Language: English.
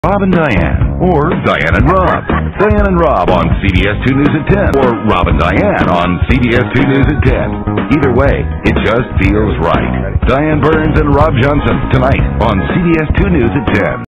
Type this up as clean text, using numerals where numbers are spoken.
Rob and Diann, or Diann and Rob. Diann and Rob on CBS 2 News at 10, or Rob and Diann on CBS 2 News at 10. Either way, it just feels right. Diann Burns and Rob Johnson, tonight on CBS 2 News at 10.